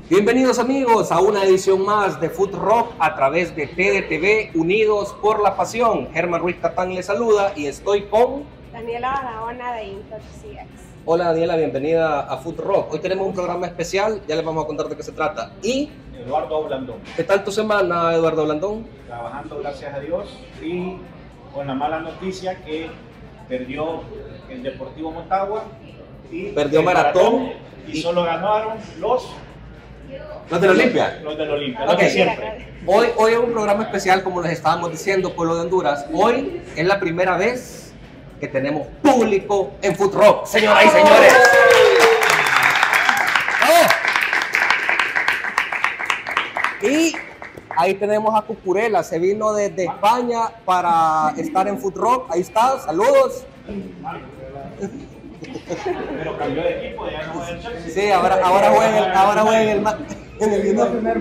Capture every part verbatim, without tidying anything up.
Bienvenidos amigos a una edición más de Food Rock a través de T D T V, Unidos por la Pasión. Germán Ruiz Tatán les saluda y estoy con Daniela Barahona de Intouch C X. Hola Daniela, bienvenida a Food Rock. Hoy tenemos un programa especial, ya les vamos a contar de qué se trata. Y Eduardo Blandón. ¿qué tal tu semana, Eduardo Blandón? Trabajando, gracias a Dios, y con la mala noticia que perdió el Deportivo Motagua y Perdió el maratón y, y- solo ganaron los ¿Los del Olimpia? los del Olimpia, Ok. los de siempre. Hoy, hoy es un programa especial, como les estábamos diciendo, pueblo de Honduras. Hoy es la primera vez que tenemos público en Food Rock, señoras y señores. ¡Oh! Y ahí tenemos a Cucurella, se vino desde España para estar en Food Rock. Ahí está, saludos. Pero cambió de equipo, ya no juega en Chelsea. Sí, ahora, ahora juega en el, ahora juega en el, ma- en el United.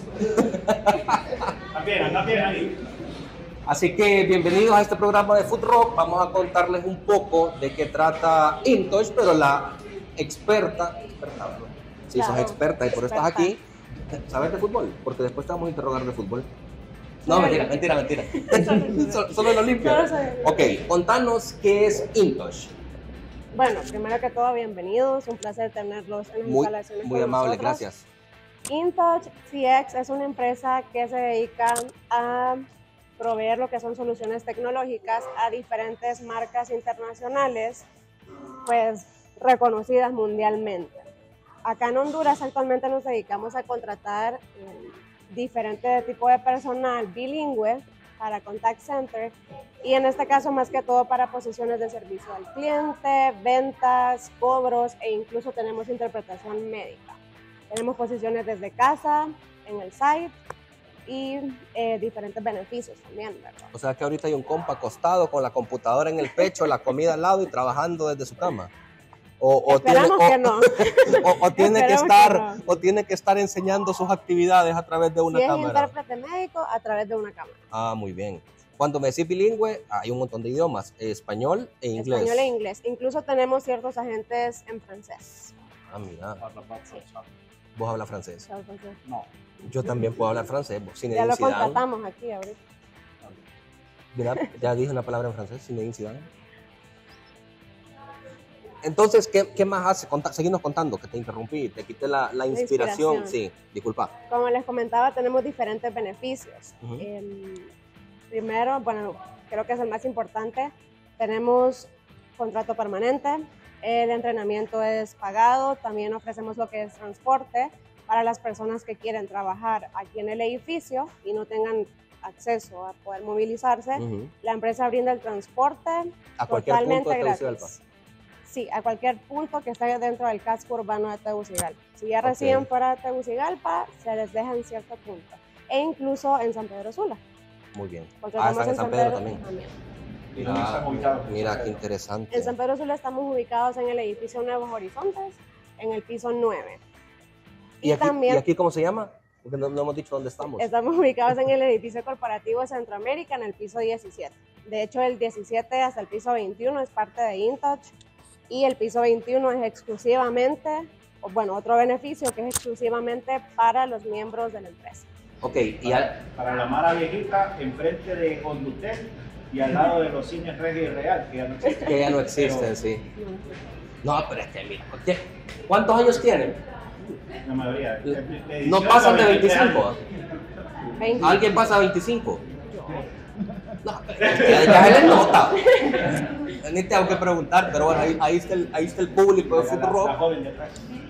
También, anda bien ahí. Así que bienvenidos a este programa de Food Rock. Vamos a contarles un poco de qué trata Intouch, pero la experta, experta ¿no? Sí, sos Claro, experta y por eso estás aquí. ¿Sabes de fútbol? Porque después te vamos a interrogar de fútbol. No, Sí. mentira, mentira, mentira. Solo, solo el Olimpia. Solo soy- Ok, contanos qué es Intouch. Bueno, primero que todo, bienvenidos. Un placer tenerlos en las Muy, instalaciones muy con amable, nosotros. gracias. Intouch C X es una empresa que se dedica a proveer lo que son soluciones tecnológicas a diferentes marcas internacionales, pues reconocidas mundialmente. Acá en Honduras actualmente nos dedicamos a contratar eh, diferentes tipos de personal bilingüe para contact center y en este caso más que todo para posiciones de servicio al cliente, ventas, cobros e incluso tenemos interpretación médica. Tenemos posiciones desde casa, en el site y eh, diferentes beneficios también, ¿verdad? O sea que ahorita hay un compa acostado con la computadora en el pecho, la comida al lado y trabajando desde su cama. O, o Esperamos tiene, que o- no. O, o tiene que Esperemos estar, que no. o tiene que estar enseñando sus actividades a través de una Si es cámara. intérprete médico, a través de una cámara. Ah, muy bien. Cuando me decís bilingüe, hay un montón de idiomas, español e inglés. Español e inglés. Incluso tenemos ciertos agentes en francés. Ah, mira, Sí. vos hablas francés. ¿Sabes francés? No, Yo también puedo hablar francés. Vos, Ya lo Zinedine Zidane. contratamos aquí ahorita. Mira, ya dije una palabra en francés, Zinedine Zidane. Entonces, ¿qué, qué más hace? Conta, seguimos contando, que te interrumpí, te quité la, la inspiración. inspiración. Sí, disculpa. Como les comentaba, tenemos diferentes beneficios. Ujú. Em, primero, bueno, creo que es el más importante, tenemos contrato permanente, el entrenamiento es pagado, también ofrecemos lo que es transporte para las personas que quieren trabajar aquí en el edificio y no tengan acceso a poder movilizarse. Ujú. La empresa brinda el transporte A cualquier totalmente punto de gratis. Tegucigalpa. Sí, a cualquier punto que esté dentro del casco urbano de Tegucigalpa. Si ya Ok. residen fuera de Tegucigalpa, se les deja en cierto punto. E incluso en San Pedro Sula. Muy bien. Porque Ah, estamos están en San Pedro también. ¿y dónde están ubicados? Mira, qué interesante. En San Pedro Sula estamos ubicados en el edificio Nuevos Horizontes, en el piso nueve. ¿Y Y aquí, también ¿y aquí cómo se llama? Porque no, no hemos dicho dónde estamos. estamos ubicados en el edificio corporativo Centroamérica, en el piso diecisiete. De hecho, el diecisiete hasta el piso veintiuno es parte de Intouch y el piso veintiuno es exclusivamente, o bueno, otro beneficio que es exclusivamente para los miembros de la empresa. Ok, y al- Para la Mara Viejita, enfrente de Conductel y al lado de los cines Regia y Real, que ya no existen. que ya no existen, Pero sí. No, pero es que mira, ¿qué- ¿cuántos años tienen? La mayoría. de- de- de No dieciocho pasan de a veintitrés veinticinco. años. veinte. ¿Alguien pasa de veinticinco? No, pero es que ya se les nota. Ni tengo que preguntar, pero bueno, ahí, ahí, está, el, ahí está el público de La- Food la- la Rock. joven de atrás.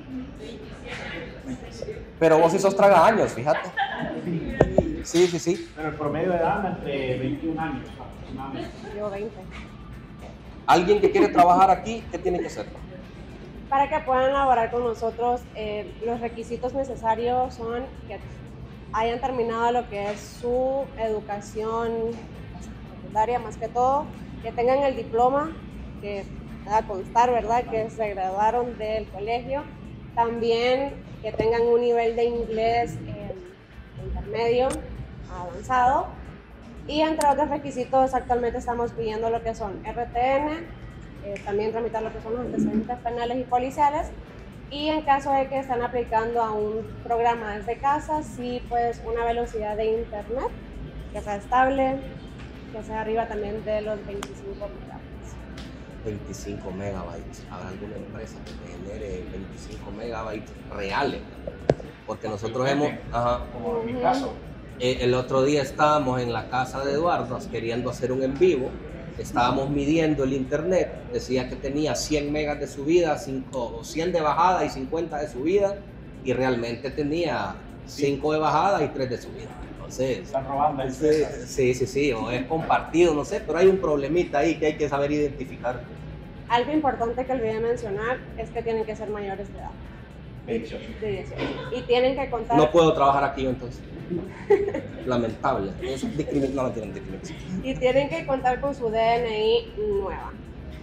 Pero vos sí sos traga años, fíjate. Sí, sí, sí. Pero el promedio de edad anda entre veintiún años aproximadamente. Yo veinte. Alguien que quiere trabajar aquí, ¿qué tiene que hacer? Para que puedan laborar con nosotros, eh, los requisitos necesarios son que hayan terminado lo que es su educación secundaria, más que todo, que tengan el diploma, que a constar, ¿verdad?, que se graduaron del colegio. También que tengan un nivel de inglés eh, intermedio, avanzado. Y entre otros requisitos, actualmente estamos pidiendo lo que son R T N, eh, también tramitar lo que son los antecedentes penales y policiales, Y en caso de que estén aplicando a un programa desde casa, sí, pues una velocidad de internet que sea estable, que sea arriba también de los veinticinco megabytes. veinticinco megabytes. ¿Habrá alguna empresa que te genere veinticinco megabytes reales? Porque nosotros hemos... Ajá. Como en mi caso. Eh, el otro día estábamos en la casa de Eduardo queriendo hacer un en vivo. Estábamos midiendo el internet, decía que tenía cien megas de subida, cinco, cien de bajada y cincuenta de subida, y realmente tenía cinco de bajada y tres de subida. Entonces, están robando el sí, sí, sí, sí, o es compartido, no sé, pero hay un problemita ahí que hay que saber identificar. Algo importante que olvidé mencionar es que tienen que ser mayores de edad. De dieciocho. De dieciocho. Y tienen que contar... No puedo trabajar aquí yo entonces. Lamentable. Es discrimin... No, no tienen discriminación. Y tienen que contar con su D N I nueva.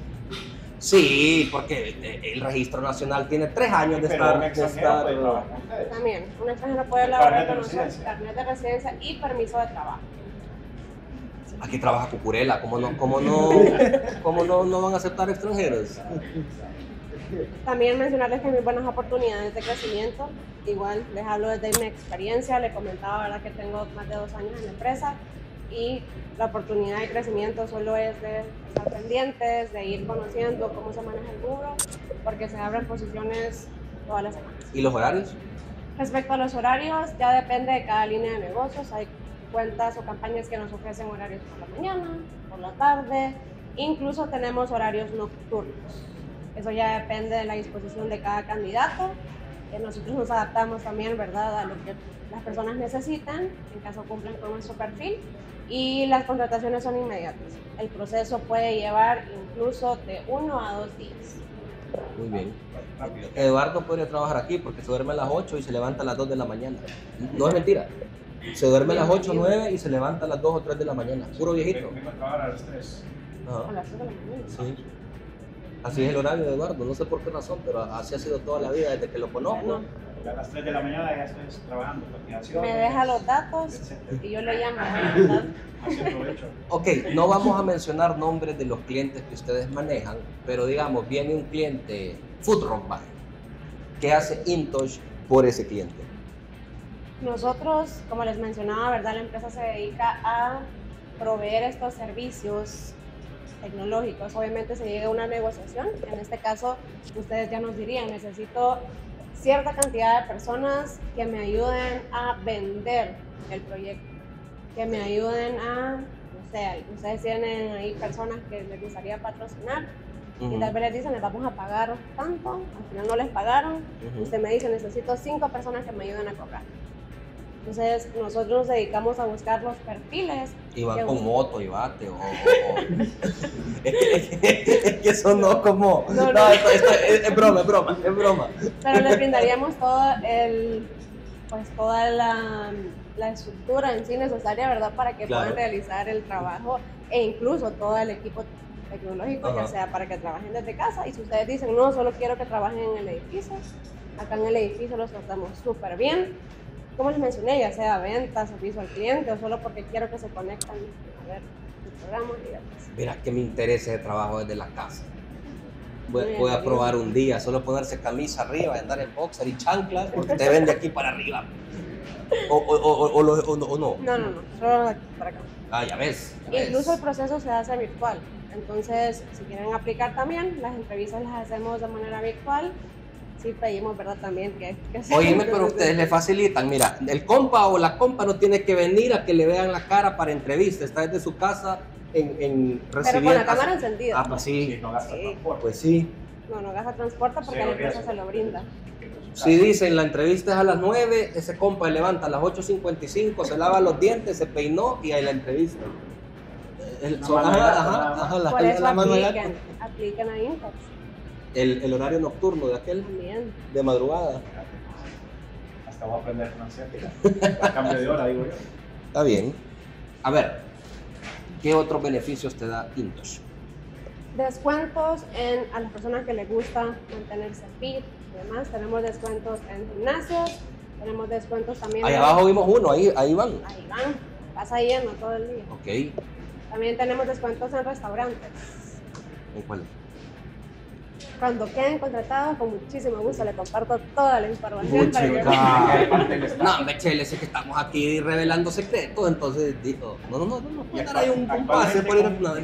Sí, porque el registro nacional tiene tres años de Pero estar... un de extranjero estar- puede trabajar con ustedes. También, un extranjero puede El laborar carnet de con nosotros, residencia. carnet de residencia y permiso de trabajo. Aquí trabaja Cucurella, ¿cómo no, cómo no, cómo no, no van a aceptar extranjeros? También mencionarles que hay muy buenas oportunidades de crecimiento. Igual les hablo desde mi experiencia, les comentaba, ¿verdad?, que tengo más de dos años en la empresa y la oportunidad de crecimiento solo es de estar pendientes, de ir conociendo cómo se maneja el rubro, porque se abren posiciones todas las semanas. ¿Y los horarios? Respecto a los horarios, ya depende de cada línea de negocios. Hay cuentas o campañas que nos ofrecen horarios por la mañana, por la tarde, incluso tenemos horarios nocturnos. Eso ya depende de la disposición de cada candidato. Eh, nosotros nos adaptamos también, ¿verdad?, a lo que las personas necesitan, en caso cumplan con nuestro perfil, y las contrataciones son inmediatas. El proceso puede llevar incluso de uno a dos días. Muy bien. Rápido. Eduardo podría trabajar aquí porque se duerme a las ocho y se levanta a las dos de la mañana. No es mentira. Se duerme a las ocho o nueve y se levanta a las dos o tres de la mañana. Puro viejito. Vengo a trabajar a las tres. A Ajá. las tres de la mañana. Sí. Así es el horario de Eduardo. No sé por qué razón, pero así ha sido toda la vida desde que lo conozco. Bueno, A las tres de la mañana ya estoy trabajando. cotizaciones, me deja los datos etcétera. y yo le llamo, ¿verdad? Así aprovecho. Ok, no vamos a mencionar nombres de los clientes que ustedes manejan, pero digamos, viene un cliente, Food Rock, vaya, ¿qué hace Intosh por ese cliente? Nosotros, como les mencionaba, ¿verdad?, la empresa se dedica a proveer estos servicios tecnológicos. Obviamente se llega a una negociación. En este caso, ustedes ya nos dirían, necesito cierta cantidad de personas que me ayuden a vender el proyecto, que me ayuden a, no sé, ustedes tienen ahí personas que les gustaría patrocinar, Ujú. y tal vez les dicen, les vamos a pagar tanto, al final no les pagaron, Ujú. usted me dice, necesito cinco personas que me ayuden a cobrar. Entonces, nosotros nos dedicamos a buscar los perfiles. Y van que con us- moto y bate, o... o- o- es, que, es que- es que eso no como... No, No, no. esto, esto es, es broma, es broma, es broma. Pero les brindaríamos todo el, pues toda la, la estructura en sí necesaria, ¿verdad?, para que Claro. puedan realizar el trabajo, e incluso todo el equipo tecnológico, Ajá. ya sea para que trabajen desde casa. Y si ustedes dicen, no, solo quiero que trabajen en el edificio, acá en el edificio los tratamos súper bien. Como les mencioné, ya sea venta, servicio al cliente, o solo porque quiero que se conecten a ver el programa y demás. Mira que me interesa el trabajo desde la casa. Voy, Muy bien, voy a bien. probar un día, solo ponerse camisa arriba y andar en boxer y chanclas, porque te ven de aquí para arriba. O, o, o, o, lo- o no- o no. No, no, no, solo de aquí para acá. Ah, ya ves. ya Incluso el ves. proceso se hace virtual. Entonces, si quieren aplicar también, las entrevistas las hacemos de manera virtual. Sí pedimos, ¿verdad?, también que... que se- Oíme, pero ustedes le facilitan. Mira, el compa o la compa no tiene que venir a que le vean la cara para entrevista. Está desde su casa en, en Pero recibiendo... con la cámara encendida. Ah, pues Sí, sí. no gasta Sí. transporte. Pues sí. No, no gasta transporte porque Cero la empresa riesgo. se lo brinda. Si dicen la entrevista es a las nueve, ese compa levanta a las ocho cincuenta y cinco, se lava los dientes, se peinó y ahí la entrevista. El, Una son- mano de ajá, gato, ajá, nada más. ajá, la, Por la- eso la mano de gato. apliquen, apliquen a Intox El, el horario nocturno de aquel también. de madrugada. Hasta voy a aprender francés. A cambio de hora, digo yo. Está bien. A ver, ¿qué otros beneficios te da Intosh? Descuentos en, a las personas que les gusta mantenerse fit y demás. Tenemos descuentos en gimnasios, tenemos descuentos también Ahí en... abajo vimos uno, ahí, ahí van. Ahí van, pasa lleno todo el día. Ok. También tenemos descuentos en restaurantes. ¿En cuál? Cuando queden contratados, con muchísimo gusto le comparto toda la información. Para que... No, me chele, sé que estamos aquí revelando secretos, entonces digo, no, no, no, no, no, dar ahí un, un pase por ir a... No,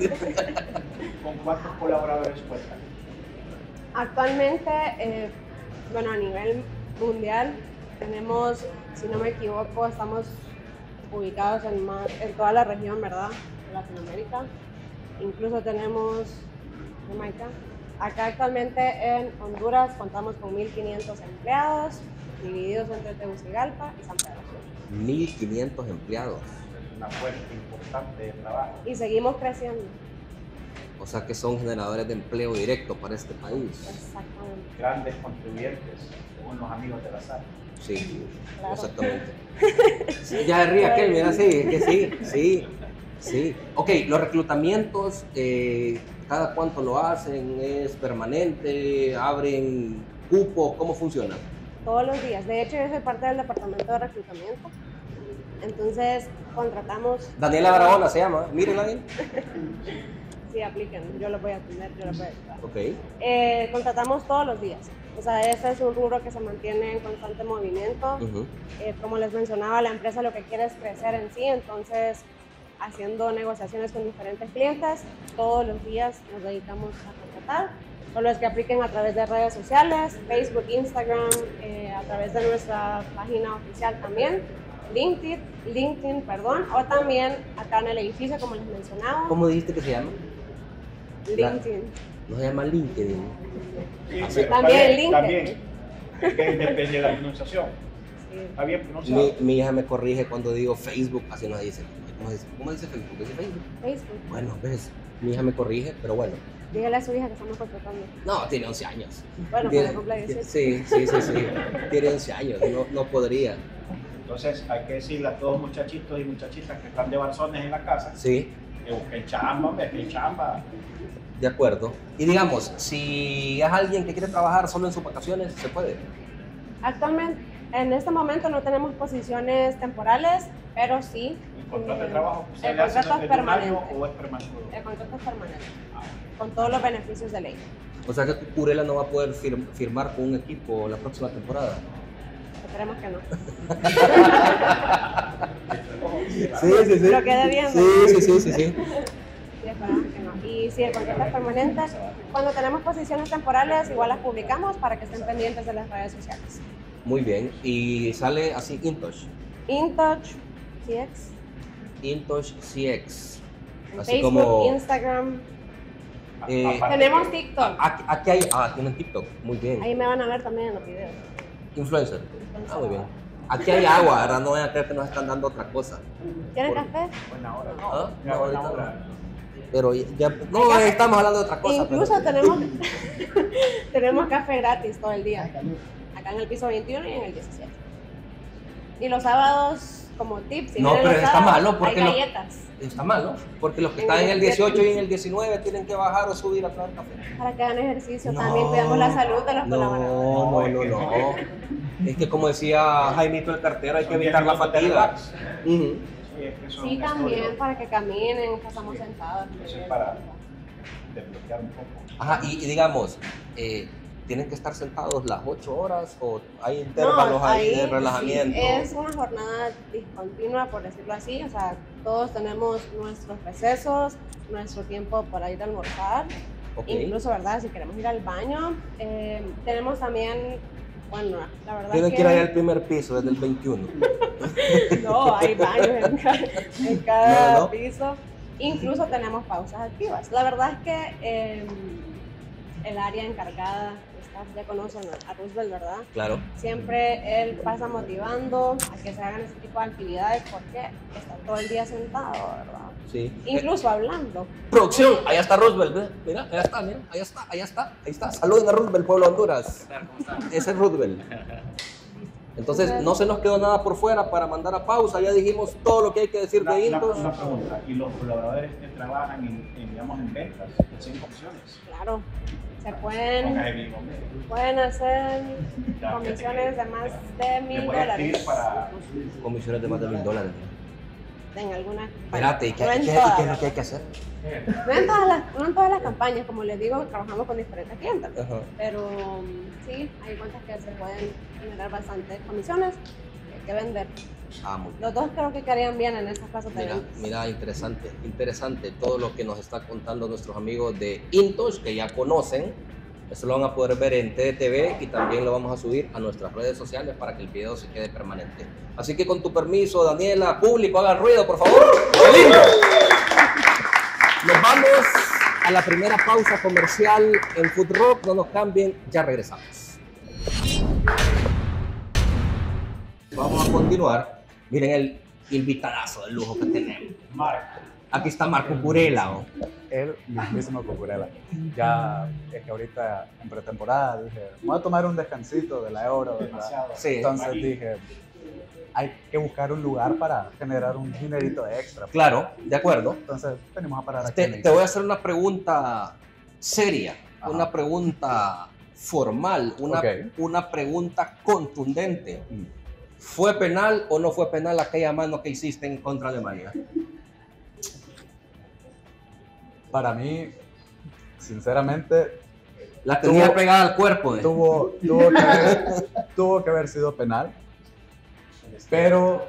¿con cuántos colaboradores cuentan? Actualmente, eh, bueno, a nivel mundial, tenemos, si no me equivoco, estamos ubicados en, más, en toda la región, ¿verdad? De Latinoamérica. Incluso tenemos Jamaica. Acá actualmente en Honduras contamos con mil quinientos empleados, divididos entre Tegucigalpa y San Pedro Sula. mil quinientos empleados. Una fuente importante de trabajo. Y seguimos creciendo. O sea que son generadores de empleo directo para este país. Exactamente. Grandes contribuyentes, según los amigos de la sala. Sí, claro. Exactamente. Sí, ya se ríe aquel, mira, sí, es que sí, sí, sí. Ok, los reclutamientos, eh, ¿cada cuánto lo hacen? ¿Es permanente? ¿Abren cupos? ¿Cómo funciona? Todos los días. De hecho, yo soy parte del departamento de reclutamiento. Entonces, contratamos... Daniela Barahona se llama, mírenla bien. Sí, apliquen, yo lo voy a atender, yo lo voy a ayudar. Ok. Eh, contratamos todos los días. O sea, este es un rubro que se mantiene en constante movimiento. Uh-huh. eh, como les mencionaba, la empresa lo que quiere es crecer en sí, entonces haciendo negociaciones con diferentes clientes, todos los días nos dedicamos a contratar. Solo es que apliquen a través de redes sociales, Facebook, Instagram, eh, a través de nuestra página oficial también, LinkedIn, LinkedIn, perdón, o también acá en el edificio, como les mencionaba. ¿Cómo dijiste que se llama? LinkedIn. No se llama LinkedIn. Sí, Así, pero también está bien, LinkedIn. También, es que depende de la pronunciación. Sí. Está bien pronunciado. Mi, mi hija me corrige cuando digo Facebook, así no dice. ¿Cómo dice, ¿Cómo dice Facebook? ¿Dice Facebook? Facebook. Bueno, ves, mi hija me corrige, pero bueno. Dígale a su hija que estamos contratando. No, tiene once años. Bueno, Tiene- cuando cumpla dieciocho. Sí, sí, sí, sí. Tiene once años, no, no podría. Entonces hay que decirle a todos muchachitos y muchachitas que están de balsones en la casa Sí, que busquen chamba, hombre, que chamba. de acuerdo. Y digamos, si es alguien que quiere trabajar solo en sus vacaciones, ¿se puede? Actualmente, en este momento no tenemos posiciones temporales, pero sí. El contrato de eh, trabajo se el le hace contrato es desde un año permanente. o es prematuro. El contrato es permanente, con todos los beneficios de ley. O sea que Curela no va a poder fir- firmar con un equipo la próxima temporada. Esperemos que no. Sí, sí, sí. Lo quede viendo. Sí, sí, sí, sí, sí. Sí, esperamos que no. Y si el contrato es permanente, cuando tenemos posiciones temporales, igual las publicamos para que estén pendientes de las redes sociales. Muy bien. Y sale así InTouch. InTouch, C X, InTouch C X. en Así Facebook, como... Instagram. Eh, Aparte Tenemos que- TikTok. Aquí, aquí hay... Ah, tienen TikTok. Muy bien. Ahí me van a ver también en los videos. Influencer. Ah, muy bien. Aquí hay agua, ¿verdad? No vayan a creer que nos están dando otra cosa. ¿Quieren Por- café? Buena hora. Ah, Ya, no, buena ahorita hora. no. Pero ya... No, estamos hablando de otra cosa. Incluso pero- tenemos, tenemos café gratis todo el día. Acá en el piso veintiuno y en el diecisiete. Y los sábados, como tips, si No, vienen pero los está sábados, malo porque hay lo- galletas Está mal, ¿no? Porque los que En están el en el dieciocho y diecisiete. en el diecinueve tienen que bajar o subir a traer café. para que hagan ejercicio. No, También cuidamos la salud de los no, colaboradores. No, no, no. Es que como decía Jaimito el cartero, hay que Son evitar diez la minutos de fatiga. relax. Ujú. Sí, es que son Sí, también, estudios. para que caminen, pasamos sentados. Eso es para desbloquear un poco. Ajá, y, y digamos, eh, ¿tienen que estar sentados las ocho horas o hay intervalos No, ahí de ahí relajamiento? sí, es una jornada discontinua, por decirlo así. O sea, todos tenemos nuestros recesos, nuestro tiempo para ir a almorzar. Ok. Incluso, ¿verdad? Si queremos ir al baño. Eh, tenemos también, bueno, la verdad Tienen que... que ir ahí al primer piso, desde el veintiuno. No, hay baños en cada, en cada No, no. piso. Incluso tenemos pausas activas. La verdad es que eh, el área encargada, staff, ya conocen a, a Roosevelt, ¿verdad? Claro. Siempre él pasa motivando a que se hagan ese tipo de actividades porque está todo el día sentado, ¿verdad? Sí. Incluso hablando. Producción, allá está Roosevelt, ¿ves? Mira, allá está, mira, allá está, allá está, ahí está. Saluden a Roosevelt, pueblo de Honduras. Ese es Roosevelt. Entonces, no se nos quedó nada por fuera para mandar a pausa, ya dijimos todo lo que hay que decir Una, de una- Intos. una pregunta, ¿y los colaboradores que trabajan en, en, digamos, en ventas, en comisiones? Claro, se Póngale pueden, bien, hombre. pueden hacer Ya, comisiones de más de Me mil voy a dólares. escribir para... Comisiones de más de mil dólares. en alguna Espérate, ¿y qué, no en qué- todas, y qué es lo que ¿verdad? hay que hacer? No en todas las, no en todas las campañas, como les digo, trabajamos con diferentes clientes, Ajá. pero um, sí, hay cuentas que se pueden generar bastantes comisiones que hay que vender. Ah, muy bien. Los dos creo que quedarían bien en estos casos de Mira, ventas. mira, interesante, interesante todo lo que nos está contando nuestros amigos de Intosh, que ya conocen. Eso lo van a poder ver en T D T V y también lo vamos a subir a nuestras redes sociales para que el video se quede permanente. Así que con tu permiso, Daniela, público, hagan ruido, por favor. ¡Qué lindo! Nos vamos a la primera pausa comercial en Food Rock. No nos cambien, ya regresamos. Vamos a continuar. Miren el invitadazo de lujo que tenemos. Marco. Aquí está Marco Curela. ¿No? El mismísimo Cucurella. Ya es que ahorita en pretemporada dije, voy a tomar un descansito de la Euro, ¿verdad? Demasiado. Sí. Entonces Aquí. dije, hay que buscar un lugar para generar un dinerito extra. Claro, de acuerdo. Entonces venimos a parar aquí. Te, en el- te voy a hacer una pregunta seria, Ajá. una pregunta formal, una, Ok. una pregunta contundente. Mm. ¿Fue penal o no fue penal aquella mano que hiciste en contra de Alemania? Para mí, sinceramente, La tenía Tuvo- pegada al cuerpo. ¿eh? tuvo, tuvo, que haber, tuvo que haber sido penal, pero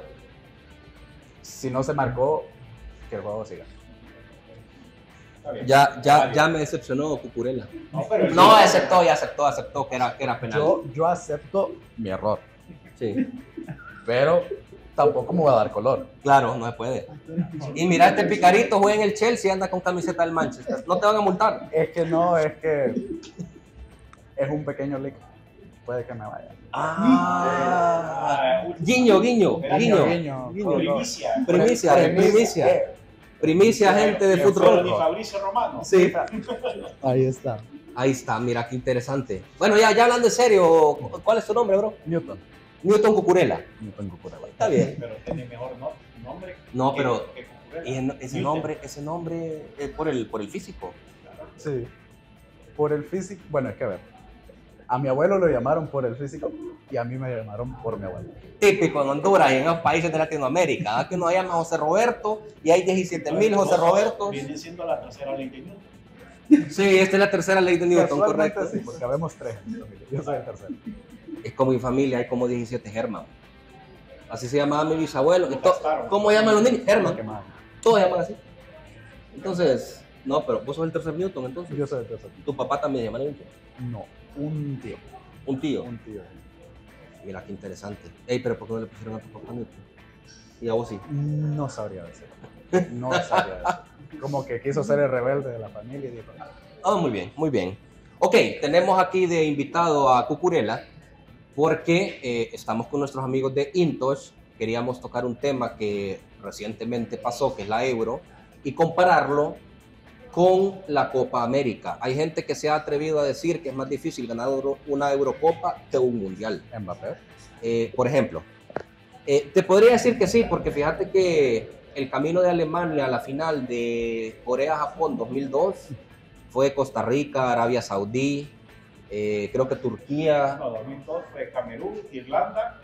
si no se marcó, que el juego siga. Está bien. Ya, ya, Vale. ya me decepcionó Cucurella. No, pero No, aceptó, ya aceptó, aceptó que era, que era penal. Yo, yo acepto mi error, Sí, pero tampoco me voy a dar color. claro, no se puede. Y mira, este picarito juega en el Chelsea y anda con camiseta del Manchester. No te van a multar. Es que no, es que es un pequeño leak. Puede que me vaya. Ah, Ah, última. guiño, guiño, Espera, guiño. Guiño, Guiño. Primicia. Primicia, primicia. Eh, Primicia, gente de Que fueron ni fútbol. Fabricio Romano. Sí. Ahí está. Ahí está, mira qué interesante. Bueno, ya, ya hablando en serio, ¿cuál es tu nombre, bro? Newton. Newton Cucurella. Newton Cucurella. Está bien. Pero tiene mejor no- nombre. No, que- pero- que Cucurella. Y en- ese Newton. nombre, ese nombre es por el, por el físico. Claro. Sí. Por el físico. Bueno, es que a ver. A mi abuelo lo llamaron por el físico y a mí me llamaron por mi abuelo. Típico en Honduras y en los países de Latinoamérica. ¿Ah? Que uno llama José Roberto y hay diecisiete mil José Robertos. Viene siendo la tercera ley de Newton. Sí, esta es la tercera ley de Newton, Casualmente correcto. sí, porque habemos tres en mi familia. Yo soy el tercero. Es como mi familia, hay como diecisiete Germán. Así se llamaba mi bisabuelo. Y to- Gastaron. ¿Cómo llaman los niños? ¿Qué Germán. más? Todos llaman así. Entonces, no, pero vos sos el tercer Newton, entonces. Yo soy el tercero. Tu papá también se llama Newton. No, un tío. Un tío. Un tío. Mira qué interesante. Ey, pero ¿por qué no le pusieron a tu papá Newton? Y a vos sí. No sabría decir. No sabría decir. Como que quiso ser el rebelde de la familia y dijo, Ah, muy bien, muy bien. Ok, tenemos aquí de invitado a Cucurella porque eh, estamos con nuestros amigos de Intosh. Queríamos tocar un tema que recientemente pasó, que es la Euro, y compararlo con la Copa América. Hay gente que se ha atrevido a decir que es más difícil ganar Euro- una Eurocopa que un Mundial. Mbappé. Eh, por ejemplo, eh, te podría decir que sí, porque fíjate que el camino de Alemania a la final de Corea-Japón dos mil dos fue Costa Rica, Arabia Saudí, eh, creo que Turquía. No, dos mil dos fue Camerún, Irlanda,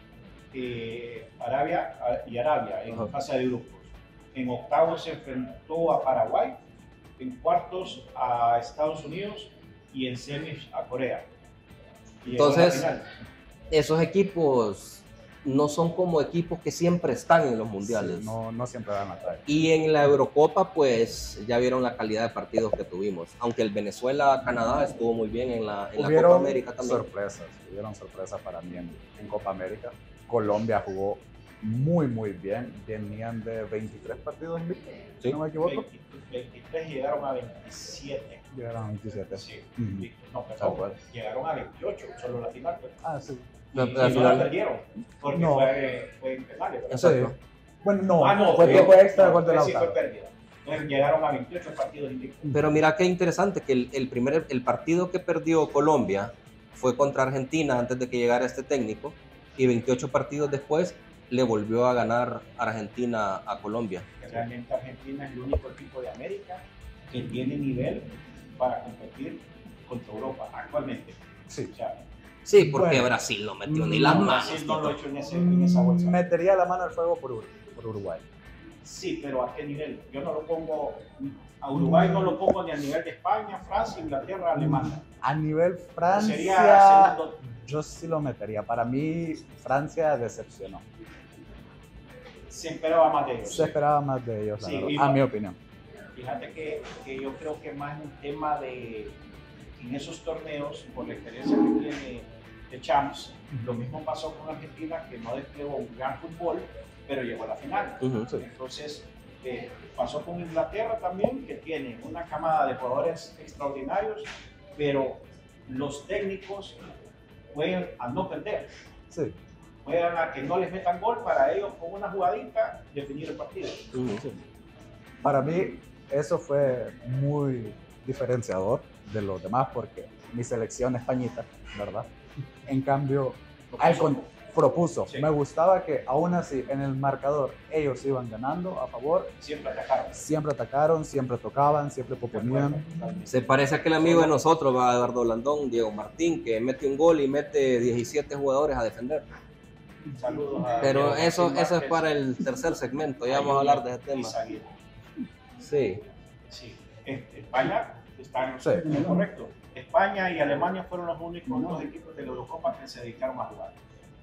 eh, Arabia a- y Arabia en Ajá. fase de grupos. En octavos se enfrentó a Paraguay, en cuartos a Estados Unidos y en semis a Corea. Y llegó a la Entonces, final. Esos equipos no son como equipos que siempre están en los mundiales. Sí, no, no siempre dan la talla. Y en la Eurocopa, pues ya vieron la calidad de partidos que tuvimos. Aunque el Venezuela-Canadá estuvo muy bien en la, en la Hubieron Copa América también. sorpresas, hubieron sorpresas para mí en, en Copa América. Colombia jugó muy, muy bien. Venían de veintitrés partidos invictos, Sí. si no me equivoco. veinte veintitrés llegaron a veintisiete. Llegaron a veintisiete. Sí, Ujú. invictos. No, Tal perdón, cual. llegaron a veintiocho, solo la final. Pues. Ah, sí. Y, La- y la no final. la perdieron, porque No. fue, fue en penales. ¿verdad? Exacto. Sí. Bueno, no, Ah, no, fue fue- tiempo extra, no, gol de fue- sí fue Lautaro. pérdida. Entonces llegaron a veintiocho partidos invictos. Pero mira qué interesante que el, el primer el partido que perdió Colombia fue contra Argentina antes de que llegara este técnico y veintiocho partidos después le volvió a ganar Argentina a Colombia. Que realmente Argentina es el único equipo de América que tiene nivel para competir contra Europa actualmente. Sí. O sea, Sí, porque Bueno. Brasil no metió ni las No, manos. Brasil no lo ha Tito. hecho en, ese, en esa bolsa. Metería la mano al fuego por, Ur- por Uruguay. Sí, pero ¿a qué nivel? Yo no lo pongo, a Uruguay no lo pongo ni a nivel de España, Francia, Inglaterra, Alemania. A nivel Francia, Sería segundo. Yo sí lo metería. Para mí, Francia decepcionó. Se esperaba más de ellos. Se sí. esperaba más de ellos, la Sí, verdad, y a no- mi opinión. Fíjate que, que yo creo que más un tema de, en esos torneos, por la experiencia que tiene de Champs, lo mismo pasó con Argentina, que no desplegó un gran fútbol, pero llegó a la final. Ujú. Sí. Entonces, eh, pasó con Inglaterra también, que tiene una camada de jugadores extraordinarios, pero los técnicos juegan a no perder, Sí. juegan a que no les metan gol para ellos con una jugadita definir el partido. Ujú. Sí. Para mí, eso fue muy diferenciador de los demás porque mi selección españita, ¿verdad? En cambio, al con- propuso, Sí. me gustaba que aún así en el marcador ellos iban ganando a favor, Siempre atacaron. siempre atacaron, siempre tocaban, siempre proponían. Se parece a aquel amigo de nosotros, va Eduardo Blandón, Diego Martín, que mete un gol y mete diecisiete jugadores a defender. Saludos a Pero Diego eso, Martín eso es Márquez, para el tercer segmento, ya a vamos a hablar de ese Junior tema. Izaguirre. Sí. Sí. Este, España está Sí. es correcto. España y Alemania fueron los únicos dos equipos de la Eurocopa que se dedicaron a jugar.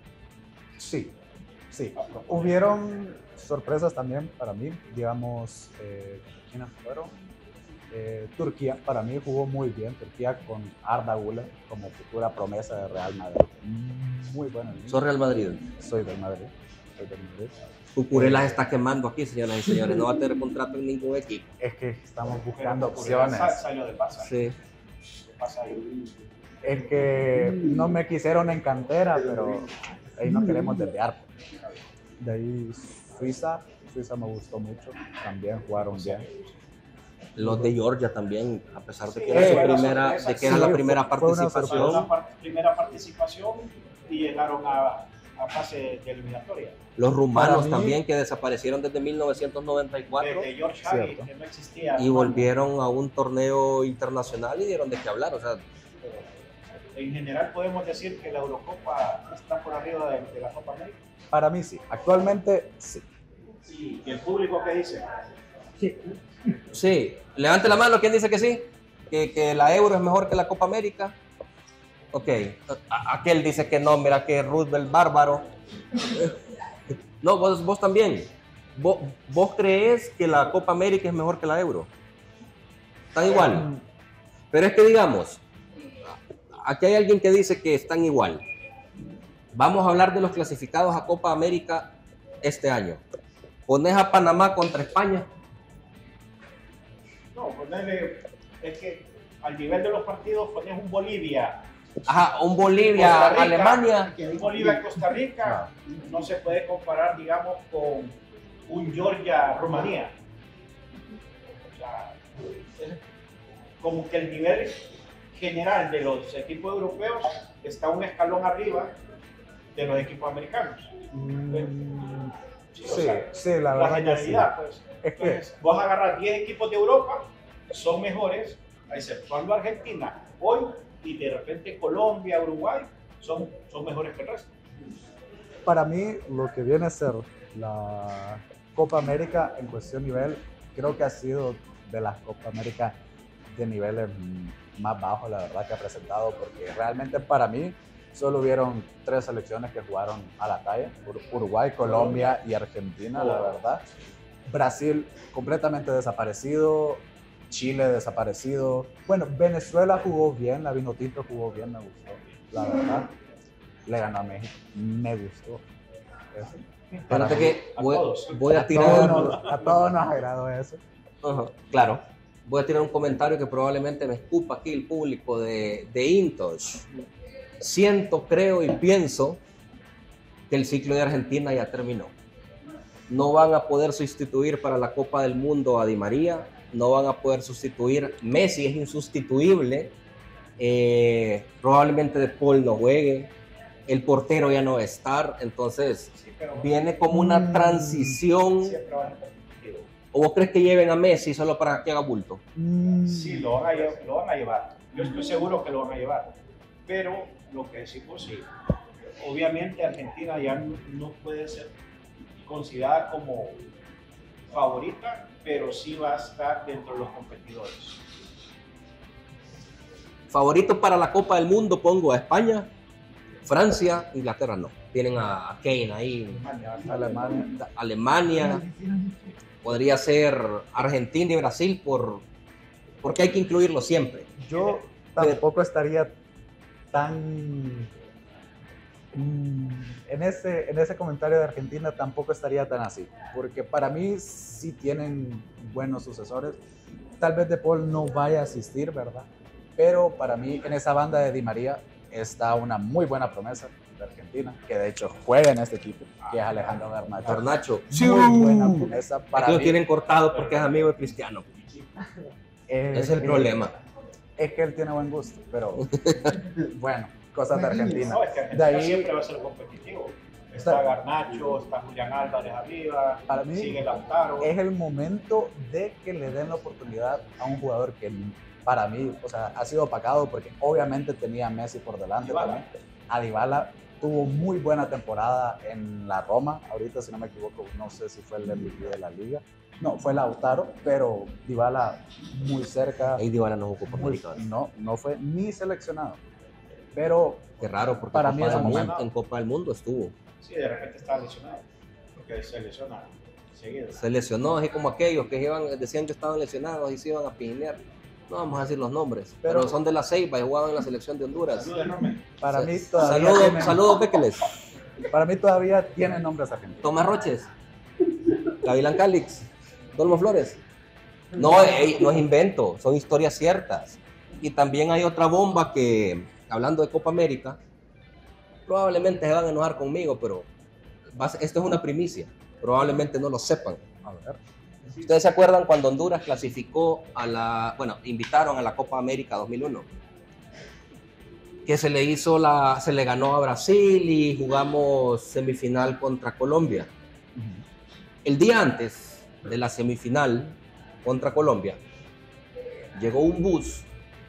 Sí, sí. A proponer. Hubieron sorpresas también para mí, digamos, eh, ¿quiénes fueron? Eh, Turquía, para mí jugó muy bien, Turquía con Arda Güler como futura promesa de Real Madrid. Muy buena línea. Sos Real Madrid. Soy del Madrid. Soy del Madrid. Cucurella está quemando aquí, señoras y señores. No va a tener contrato en ningún equipo. Es que estamos Pero buscando Cucurella opciones. sa- salió de Barça. Sí. Pasa ahí. Es que no me quisieron en cantera, pero ahí no queremos desviar. De ahí Suiza, Suiza me gustó mucho, también jugaron bien. Los de Georgia también, a pesar de que Sí, era su fue una primera, sorpresa. de que era Sí, la fue- primera fue una Fue participación. una par- primera participación y llegaron a, a fase de eliminatoria. Los rumanos Para mí- también, que desaparecieron desde mil novecientos noventa y cuatro Desde George Hagi, Cierto. que no existía. y volvieron a un torneo internacional y dieron de qué hablar. O sea, En general podemos decir que la Eurocopa está por arriba de, de la Copa América. Para mí sí, actualmente sí. ¿Y el público qué dice? sí, levante la mano, ¿quién dice que sí? Que, que la Euro es mejor que la Copa América. Ok, a- aquel dice que no, mira que Roosevelt bárbaro. No, vos, vos también. ¿Vos, ¿Vos crees que la Copa América es mejor que la Euro? Están igual. Pero es que digamos, aquí hay alguien que dice que están igual. Vamos a hablar de los clasificados a Copa América este año. Pones a Panamá contra España. No, ponerle, es que al nivel de los partidos pones un Bolivia, Ajá, un Bolivia, Costa Rica, Alemania. un Bolivia Costa Rica, no se puede comparar, digamos, con un Georgia Rumanía. O sea, es como que el nivel general de los equipos europeos está un escalón arriba de los equipos americanos. Mm, Sí, o Sí, sea, sí, la la verdad que sí. generalidad, pues. Es que Entonces, vos agarras diez equipos de Europa, son mejores, exceptuando Argentina, hoy, y de repente Colombia, Uruguay, son, son mejores que el resto. para mí lo que viene a ser la Copa América en cuestión nivel, creo que ha sido de las Copa América de niveles mm, más bajos, la verdad, que ha presentado, porque realmente para mí solo hubieron tres selecciones que jugaron a la talla, Ur- Uruguay, Colombia y Argentina, la verdad. Brasil completamente desaparecido, Chile desaparecido. Bueno, Venezuela jugó bien, la Vinotinto jugó bien, me gustó, la verdad. Le ganó a México, me gustó. Eso. Para Espérate mí, que a voy, todos. voy a a todos, tirar. nos, a todos nos agradó eso. Ajá, claro. Voy a tirar un comentario que probablemente me escupa aquí el público de, de Intosh. Siento, creo y pienso que el ciclo de Argentina ya terminó. No van a poder sustituir para la Copa del Mundo a Di María, no van a poder sustituir. Messi es insustituible. Eh, probablemente De Paul no juegue. El portero ya no va a estar. Entonces, Sí, pero viene como una Mm. transición. siempre van a competir. ¿O vos crees que lleven a Messi solo para que haga bulto? Mm, Sí, lo van, a, lle- lo van a llevar. Yo estoy seguro que lo van a llevar. Pero lo que decimos, sí, obviamente Argentina ya no, no puede ser considerada como favorita, pero sí va a estar dentro de los competidores. Favorito para la Copa del Mundo pongo a España, Francia, Inglaterra no. Tienen a Kane ahí, Alemania. Alemania, podría ser Argentina y Brasil por, porque hay que incluirlo siempre. Yo tampoco estaría tan... En ese, en ese comentario de Argentina tampoco estaría tan así, porque para mí sí tienen buenos sucesores. Tal vez De Paul no vaya a asistir, ¿verdad? Pero para mí en esa banda de Di María está una muy buena promesa de Argentina, que de hecho juega en este equipo, que es Alejandro Garnacho. Garnacho, Muy buena promesa. Para aquí lo mí, tienen cortado porque es amigo de Cristiano. eh, Ese es el eh, problema. Es que él tiene buen gusto, pero bueno, cosas de Argentina. No, es que De Argentina ahí, siempre va a ser competitivo. Está Garnacho, está Julián Álvarez arriba, para mí sigue Lautaro. es el momento de que le den la oportunidad a un jugador que para mí, o sea, ha sido opacado porque obviamente tenía a Messi por delante Dybala. también. A Dybala tuvo muy buena temporada en la Roma, ahorita si no me equivoco, no sé si fue el M V P de la liga. No, fue Lautaro, pero Dybala muy cerca. Ahí Dybala no jugó por muy- América. no, no fue ni seleccionado. Pero Qué raro, porque Para Copa mí es del el Mundo- momento. en Copa del Mundo estuvo. Sí, de repente está lesionado, porque se lesiona seguido. Se lesionó, así como aquellos que iban, decían que estaban lesionados y se iban a pijinear. No vamos a decir los nombres, pero, Pero- son de la Ceiba y jugaban en la selección de Honduras. Saludos enormes. para Sa- mí todavía Saludos, tienen- saludos, Bekeles. para mí todavía tiene nombres argentinos. Tomás Roches, Gavilán Calix, Dolmo Flores. No, ey, no es invento, son historias ciertas. Y también hay otra bomba que, hablando de Copa América, probablemente se van a enojar conmigo, pero va a ser- esto es una primicia. Probablemente no lo sepan. A ver. ¿Ustedes se acuerdan cuando Honduras clasificó a la, bueno, invitaron a la Copa América dos mil uno? Que se le hizo la, se le ganó a Brasil y jugamos semifinal contra Colombia. El día antes de la semifinal contra Colombia, llegó un bus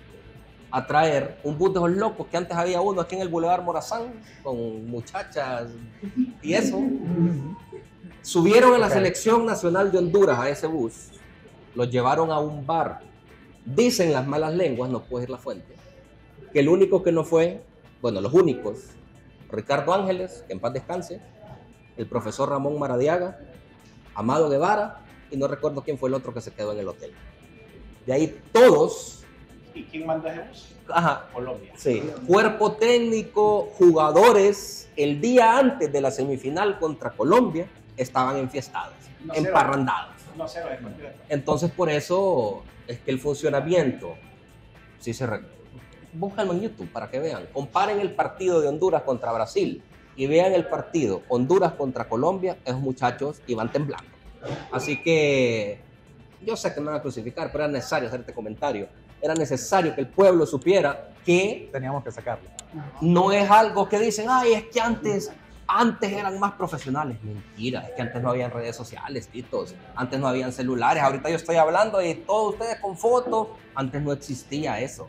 a traer, un bus de los locos que antes había uno aquí en el Boulevard Morazán, con muchachas y eso. Subieron a la Ok. selección nacional de Honduras a ese bus, los llevaron a un bar. Dicen las malas lenguas, no puedo ir la fuente, que el único que no fue, bueno, los únicos, Ricardo Ángeles, que en paz descanse, el profesor Ramón Maradiaga, Amado Guevara, y no recuerdo quién fue el otro que se quedó en el hotel. De ahí todos, ¿Y quién manda ese bus? ajá, Colombia. sí, cuerpo técnico, jugadores, el día antes de la semifinal contra Colombia, estaban enfiestados, No sé, emparrandados. No sé, de partido. Entonces, por eso es que el funcionamiento, si se re... búscalo en YouTube para que vean, comparen el partido de Honduras contra Brasil y vean el partido Honduras contra Colombia, esos muchachos iban temblando. Así que yo sé que me van a crucificar, pero era necesario hacer este comentario. Era necesario que el pueblo supiera que Teníamos que sacarlo. no es algo que dicen, ay, es que antes, antes eran más profesionales. Mentira, es que antes no habían redes sociales, titos. Antes no habían celulares. Ahorita yo estoy hablando de todos ustedes con fotos. Antes no existía eso.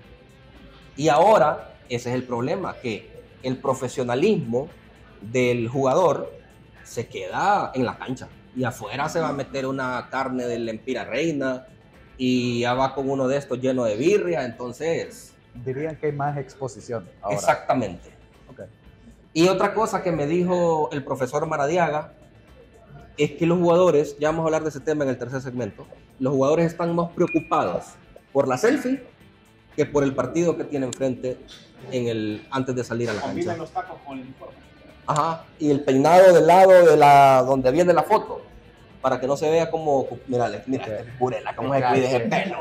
Y ahora, ese es el problema, que el profesionalismo del jugador se queda en la cancha. Y afuera se va a meter una carne del Empira Reina y ya va con uno de estos lleno de birria. Entonces, Dirían que hay más exposición ahora. exactamente. Ok. Y otra cosa que me dijo el profesor Maradiaga es que los jugadores, ya vamos a hablar de ese tema en el tercer segmento, los jugadores están más preocupados por la selfie que por el partido que tienen frente en el, antes de salir a la Combinan cancha. los tacos con el uniforme. Ajá, y el peinado del lado de la, donde viene la foto, para que no se vea como, mira, mira, este Curela, cómo se cuida ese pelo.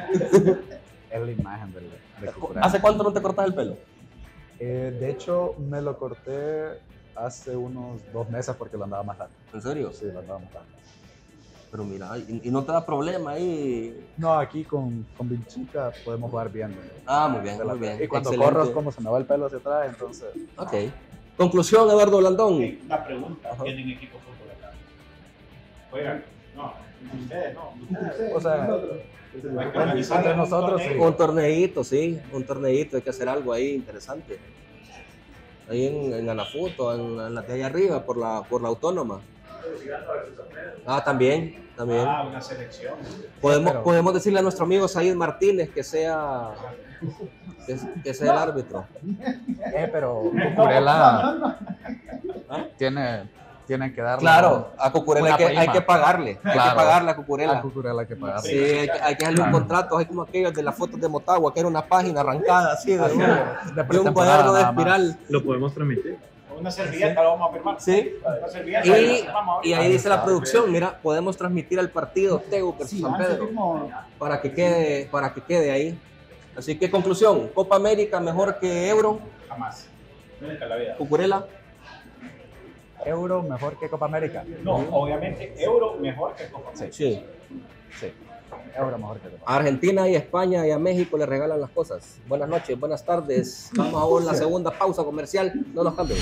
Es la imagen del, de Cucurella. ¿Hace cuánto no te cortas el pelo? Eh, de hecho, me lo corté hace unos dos meses porque lo andaba más largo. ¿En serio? Sí, lo andaba más largo. Pero mira, y, y no te da problema ahí. No, aquí con, con Vinchica podemos jugar bien. ¿no? Ah, muy bien, De la- muy bien. Y cuando Excelente. corro es como se me va el pelo hacia atrás, entonces... Ok. Conclusión, Eduardo Blandón. Ok, una pregunta, Ajá. ¿tienen equipo de fútbol acá? Oigan, no, ustedes no. Ustedes. O sea, Hay que organizar entre un nosotros, torneo. sí. Un torneito, sí, un torneito, hay que hacer algo ahí interesante. Ahí en, en Anafuto, en, en la de allá arriba, por la, por la autónoma. Ah, también, también. Ah, una selección. Podemos, pero- podemos decirle a nuestro amigo Said Martínez que sea, que, que sea el árbitro. Eh, pero Cucurella tiene, tiene que darle. Claro, a Cucurella hay Una que, hay prima. que pagarle, hay que Claro. pagarle a A Cucurella. Cucurella hay que pagar. Sí, hay que, hay que darle un contrato, es como aquellos de las fotos de Motagua, que era una página arrancada así de, un- De de un pretemporada cuaderno de nada más. espiral. Lo podemos transmitir. Una servilleta lo vamos a firmar. Sí. Una servilleta. Y, Vamos a y ahí dice la producción, mira, podemos transmitir el partido Tegu versus San Pedro para que quede, para que quede ahí. Así que conclusión, Copa América mejor que Euro, Jamás. Nunca en la vida. Cucurella. Euro mejor que Copa América. No, obviamente Euro mejor que Copa América. Sí. Sí. Euro mejor que Copa A Argentina y España y a México le regalan las cosas. Buenas noches, buenas tardes. Vamos ahora a la segunda pausa comercial. No nos cambien.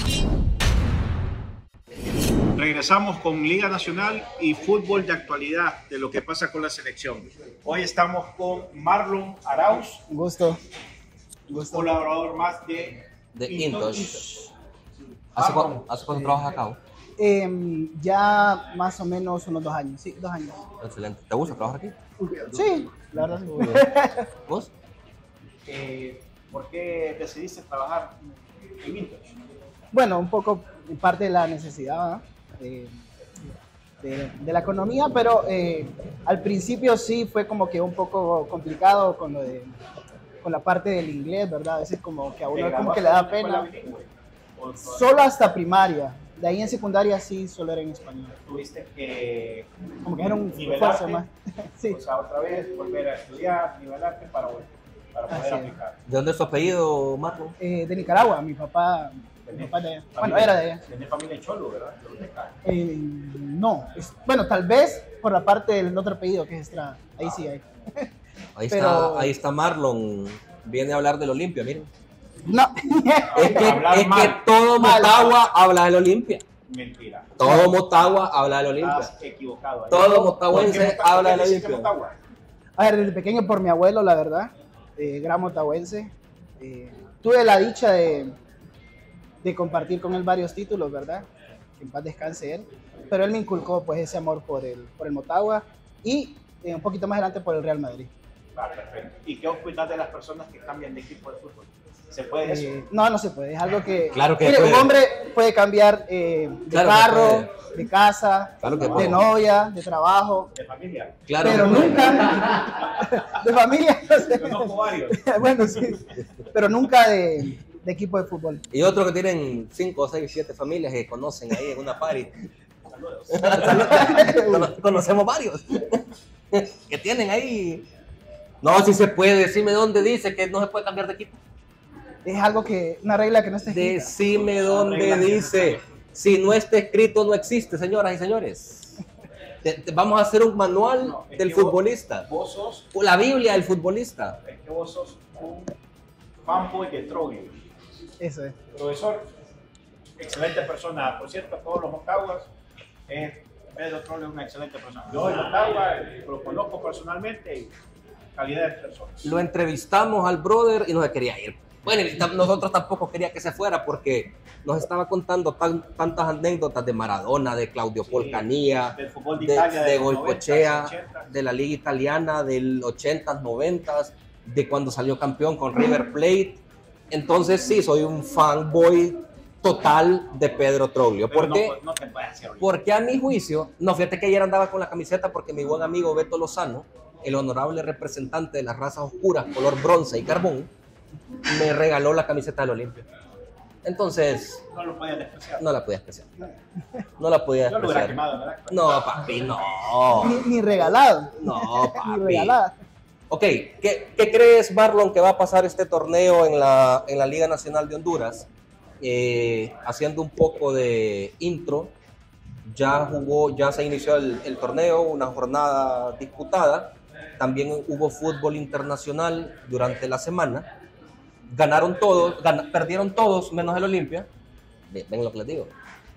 Regresamos con Liga Nacional y fútbol de actualidad de lo que pasa con la selección. Hoy estamos con Marlon Arauz, Un gusto. Un un gusto. colaborador más de De Intox. Intox. ¿Hace, cu- ¿Hace cuánto trabajas acá? Em, ya más o menos unos dos años. Sí, dos años. Excelente. ¿Te gusta trabajar aquí? Sí, la verdad sí. ¿Vos? Eh, ¿Por qué decidiste trabajar en Intox? Bueno, un poco en parte de la necesidad, ¿verdad? Eh, de, de la economía, pero eh, al principio sí fue como que un poco complicado con lo de con la parte del inglés, ¿verdad? A veces como que a uno como que le da pena. Solo hasta primaria. De ahí en secundaria sí solo era en español. Tuviste que Como que era un nivelarte, esfuerzo más. Sí. o sea, otra vez volver a estudiar, nivelarte para, para poder Así es. aplicar. ¿De dónde es tu apellido, Marco? Eh, de Nicaragua, mi papá, mi papá de allá. Bueno, era de allá. Tenés familia Cholo, ¿verdad? Choluteca. Eh, no, es- bueno, tal vez por la parte del otro apellido que es Estrada. Ahí sí hay. Ahí, Pero- está, ahí está Marlon. Viene a hablar del Olimpia, miren. No, Es que, Hablar es que mal. todo Mal. Motagua habla del Olimpia. Mentira. Todo Motagua habla del Olimpia. Estás equivocado. ahí. Todo ¿Por qué motahuense Mota- habla por qué del dices que Olimpia. Motagua? a ver, desde pequeño por mi abuelo, la verdad, eh, gran motahuense. Eh, tuve la dicha de, de compartir con él varios títulos, ¿verdad? Que en paz descanse él. Pero él me inculcó pues ese amor por el, por el Motagua y eh, un poquito más adelante por el Real Madrid. Ah, perfecto. ¿Y qué opinas de las personas que cambian de equipo de fútbol? ¿Se puede eso? Eh, no, no se puede. Es algo que. Claro que Mire, puede. un hombre puede cambiar eh, de Claro que carro, de casa, Claro que de puede. novia, de trabajo, ¿De familia? Claro. pero nunca de familia. no sé. Yo conozco varios. Bueno, sí, pero nunca de, de equipo de fútbol. Y otros que tienen cinco, seis, siete familias que conocen ahí en una party. Saludos. Cono- Conocemos varios que tienen ahí. No, si se puede. Decime dónde dice que no se puede cambiar de equipo. Es algo que, una regla que no está escrita. Decime dónde dice. Si no está escrito, no existe, señoras y señores. Te- te- vamos a hacer un manual No, es del que vos- futbolista. Vos sos, La Biblia del futbolista. es que vos sos un fanboy de Troglio. Eso es. Profesor, excelente persona. Por cierto, todos los Motaguas, eh, Pedro Troglio es una excelente persona. Yo en Motagua lo conozco personalmente y calidad de persona. Lo entrevistamos al brother y no se quería ir. Bueno, y tam- nosotros tampoco quería que se fuera porque nos estaba contando tan- tantas anécdotas de Maradona, de Claudio Sí, Polcanía, del fútbol de, de, Italia, de los Goicoechea, noventas, ochentas. de la liga italiana del ochentas, noventas, de cuando salió campeón con River Plate. Entonces sí, soy un fanboy total de Pedro Troglio. Pero ¿Por qué? no, no te puedes hacer ahorita. Porque a mi juicio, no, fíjate que ayer andaba con la camiseta porque mi buen amigo Beto Lozano, el honorable representante de las razas oscuras, color bronce y carbón, me regaló la camiseta del Olimpia. Entonces, No lo podías despreciar. no la podía despreciar. No la podía Yo lo hubiera despreciar. quemado, ¿verdad? No, papi, no. Ni, ni regalado. No, Ni papi. regalada. Ok, ¿qué, qué crees, Marlon, que va a pasar este torneo en la, en la Liga Nacional de Honduras? Eh, haciendo un poco de intro, ya jugó, ya se inició el, el torneo, una jornada disputada. También hubo fútbol internacional durante la semana. Ganaron todos, gan- perdieron todos menos el Olimpia. Ven, ven lo que les digo.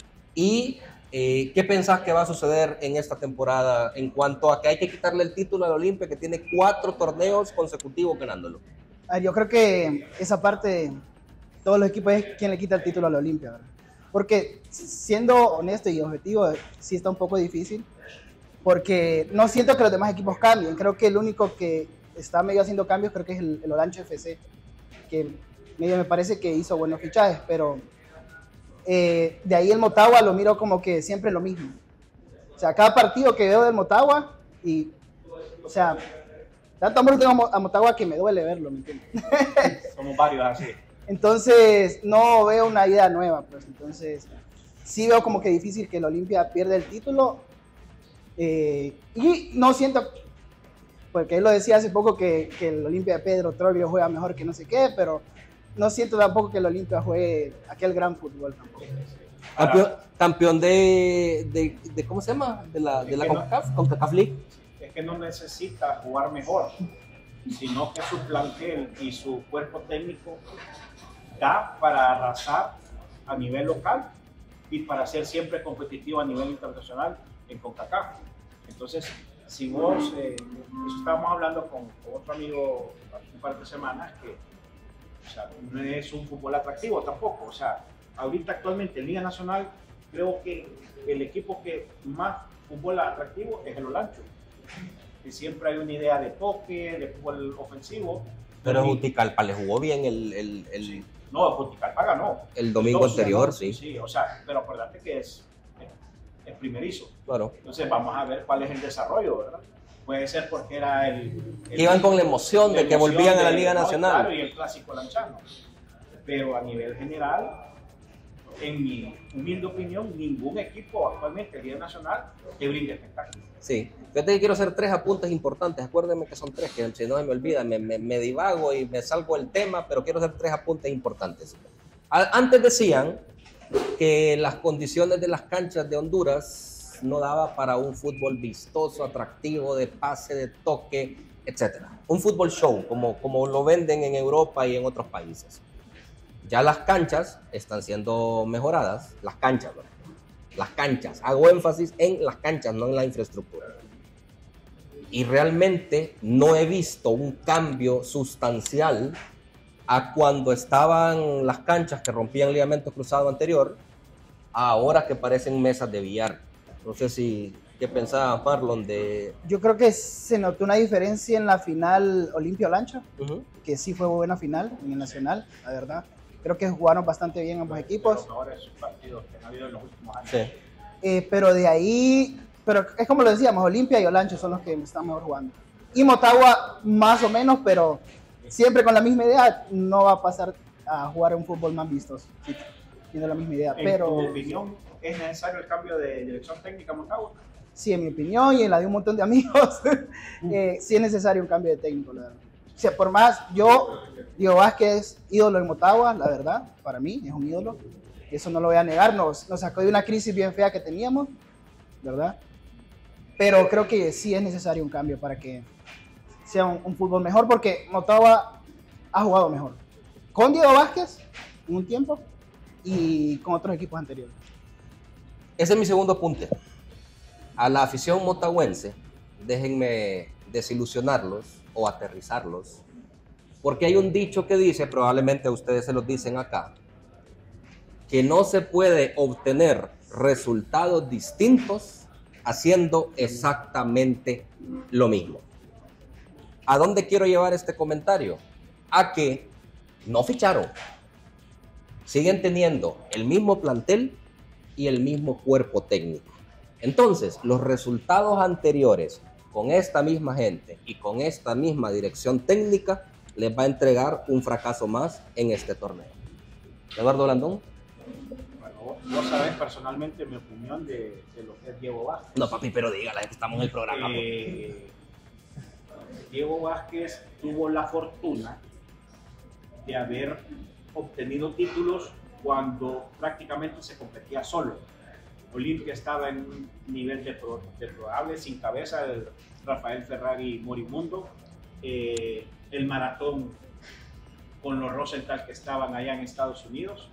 ¿Y eh, qué pensás que va a suceder en esta temporada en cuanto a que hay que quitarle el título al Olimpia, que tiene cuatro torneos consecutivos ganándolo? A ver, yo creo que esa parte, todos los equipos es quien le quita el título a la Olimpia, ¿verdad? Porque siendo honesto y objetivo, sí está un poco difícil, porque no siento que los demás equipos cambien. Creo que el único que está medio haciendo cambios creo que es el, el Olancho F C, que medio me parece que hizo buenos fichajes, pero eh, de ahí el Motagua lo miro como que siempre lo mismo. O sea, cada partido que veo del Motagua, y, o sea, tanto amor tengo a Motagua que me duele verlo, ¿me entiendes? Somos varios así. Entonces, no veo una idea nueva, pues, entonces, sí veo como que difícil que el Olimpia pierda el título, eh, y no siento, porque él lo decía hace poco que, que el Olimpia de Pedro Troglio juega mejor que no sé qué, pero no siento tampoco que el Olimpia juegue aquel gran fútbol tampoco. Campeón, campeón de, de, de, ¿cómo se llama? De la, de la Es que CONCACAF, CONCACAF League. Es que no necesita jugar mejor, sino que su plantel y su cuerpo técnico da para arrasar a nivel local y para ser siempre competitivo a nivel internacional en CONCACAF. Entonces, si vos, eh, eso estábamos hablando con, con otro amigo hace un par de semanas, que o sea, no es un fútbol atractivo tampoco. O sea, ahorita actualmente en Liga Nacional creo que el equipo que más fútbol atractivo es el Olancho, que siempre hay una idea de toque, de fútbol ofensivo. Pero Juticalpa le jugó bien el, el, el, Sí. No, Juticalpa ganó. el domingo Entonces, anterior, ¿no? sí. Sí, o sea, pero acuérdate que es, es, es primerizo. Claro. Entonces vamos a ver cuál es el desarrollo, ¿verdad? Puede ser porque era el... el Iban con la emoción la de que emoción volvían a la de- Liga no, Nacional. Claro, y el clásico lanchano. Pero a nivel general, en mi humilde opinión, ningún equipo actualmente en Liga Nacional te brinda espectáculo. Sí. Fíjate que quiero hacer tres apuntes importantes. Acuérdenme que son tres, que si no se me olvida, me, me, me divago y me salgo del tema, pero quiero hacer tres apuntes importantes. A- Antes decían que las condiciones de las canchas de Honduras no daba para un fútbol vistoso, atractivo, de pase, de toque, etcétera. Un fútbol show, como, como lo venden en Europa y en otros países. Ya las canchas están siendo mejoradas, las canchas, ¿verdad? Las canchas, hago énfasis en las canchas, no en la infraestructura. Y realmente no he visto un cambio sustancial a cuando estaban las canchas que rompían ligamento cruzado anterior, a ahora que parecen mesas de billar. No sé si, ¿qué pensaba Marlon de...? Yo creo que se notó una diferencia en la final Olimpia-Olancho, Uh-huh. que sí fue buena final en el Nacional, la verdad. Creo que jugaron bastante bien ambos equipos. Los mejores partidos que han habido en los últimos años. Sí. Eh, pero de ahí, pero es como lo decíamos, Olimpia y Olancho son los que están mejor jugando. Y Motagua más o menos, pero siempre con la misma idea, no va a pasar a jugar un fútbol más vistoso. Sí, tiene la misma idea, En pero tu opinión, ¿es necesario el cambio de dirección técnica en Motagua? sí, en mi opinión y en la de un montón de amigos, eh, sí es necesario un cambio de técnico, la verdad. O sea, por más, yo, Diego Vázquez, ídolo en Motagua, la verdad, para mí es un ídolo. Eso no lo voy a negar, nos, nos sacó de una crisis bien fea que teníamos, ¿verdad? Pero creo que sí es necesario un cambio para que sea un, un fútbol mejor, porque Motagua ha jugado mejor. Con Diego Vázquez, en un tiempo, y con otros equipos anteriores. Ese es mi segundo apunte. A la afición motagüense, déjenme desilusionarlos o aterrizarlos, porque hay un dicho que dice, probablemente ustedes se los dicen acá, que no se puede obtener resultados distintos haciendo exactamente lo mismo. ¿A dónde quiero llevar este comentario? A que no ficharon. Siguen teniendo el mismo plantel y el mismo cuerpo técnico. Entonces, los resultados anteriores con esta misma gente y con esta misma dirección técnica les va a entregar un fracaso más en este torneo. Eduardo Blandón. Bueno, vos, vos sabés personalmente mi opinión de, de lo que es Diego Vázquez. No, papi, pero dígale que estamos en el programa. Eh, Diego Vázquez tuvo la fortuna de haber obtenido títulos cuando prácticamente se competía solo. Olimpia estaba en un nivel deplorable, sin cabeza, el Rafael Ferrari moribundo, eh, el maratón con los Rosenthal que estaban allá en Estados Unidos.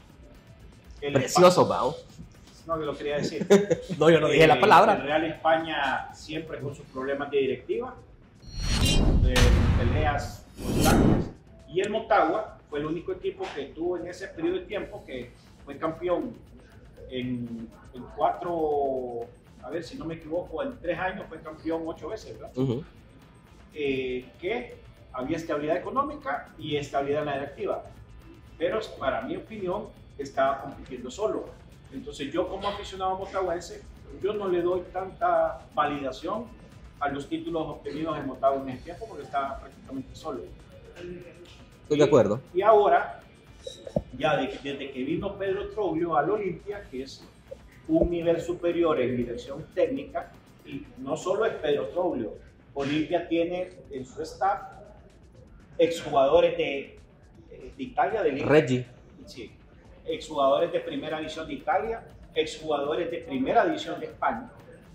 El Precioso, Bao. No, que lo quería decir. No, yo no dije la Eh, palabra. El Real España siempre con sus problemas de directiva, de peleas constantes. Y el Motagua fue el único equipo que tuvo en ese periodo de tiempo que fue campeón en, en cuatro, a ver si no me equivoco, en tres años fue campeón ocho veces, ¿verdad? Uh-huh. eh, que había estabilidad económica y estabilidad en la directiva, pero para mi opinión estaba compitiendo solo. Entonces yo como aficionado motahuense, yo no le doy tanta validación a los títulos obtenidos en Motagua en ese tiempo porque estaba prácticamente solo. Estoy de acuerdo. Y, y ahora, ya de, desde que vino Pedro Troglio al Olimpia, que es un nivel superior en dirección técnica, y no solo es Pedro Troglio, Olimpia tiene en su staff exjugadores de, de Italia, de Liga. Reggie. Sí, exjugadores de primera división de Italia, exjugadores de primera división de España,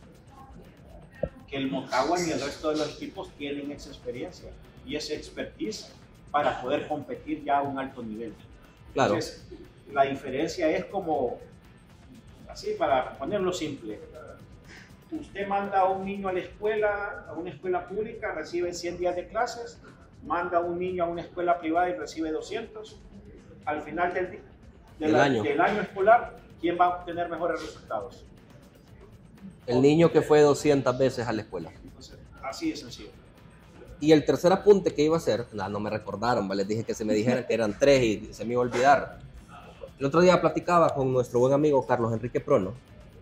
que el Motagua y el resto de los equipos tienen esa experiencia y esa expertise para poder competir ya a un alto nivel. Claro. Entonces, la diferencia es como, así para ponerlo simple, usted manda a un niño a la escuela, a una escuela pública, recibe cien días de clases, manda a un niño a una escuela privada y recibe doscientos, al final del, de del, la, año. del año escolar, ¿quién va a obtener mejores resultados? El niño que fue doscientas veces a la escuela. Entonces, así de sencillo. Y el tercer apunte que iba a hacer, no, no me recordaron, ¿vale? Les dije que se me dijeran que eran tres y se me iba a olvidar. El otro día platicaba con nuestro buen amigo Carlos Enrique Prono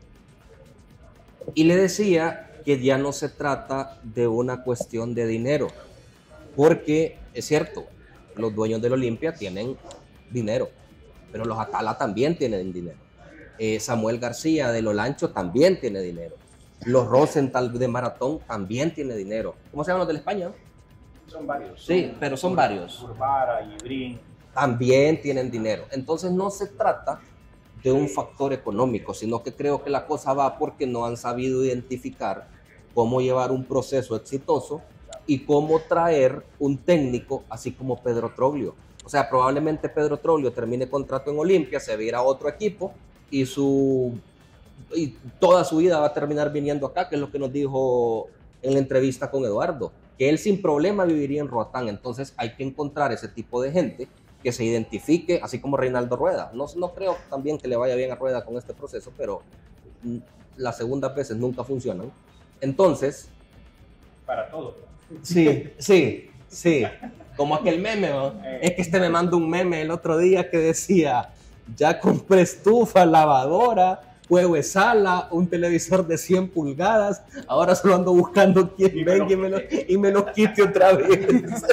y le decía que ya no se trata de una cuestión de dinero, porque es cierto, los dueños del Olimpia tienen dinero, pero los Atala también tienen dinero. Eh, Samuel García de Lolancho también tiene dinero. Los Rosenthal de Maratón también tiene dinero. ¿Cómo se llaman los de la España? Son varios. Sí, son, pero son Ur, varios. Urbara y Brin. También tienen dinero. Entonces no se trata de un factor económico, sino que creo que la cosa va porque no han sabido identificar cómo llevar un proceso exitoso y cómo traer un técnico así como Pedro Troglio. O sea, probablemente Pedro Troglio termine contrato en Olimpia, se va a ir a otro equipo y su y toda su vida va a terminar viniendo acá, que es lo que nos dijo en la entrevista con Eduardo, que él sin problema viviría en Roatán. Entonces hay que encontrar ese tipo de gente que se identifique, así como Reinaldo Rueda. No, no creo también que le vaya bien a Rueda con este proceso, pero las segundas veces nunca funcionan. Entonces... Para todo. Sí, sí, sí. Como aquel meme, ¿no? Eh. Es que este me mandó un meme el otro día que decía, ya compré estufa, lavadora, juego de sala, un televisor de cien pulgadas, ahora solo ando buscando quien venga y me lo, y me lo quite otra vez.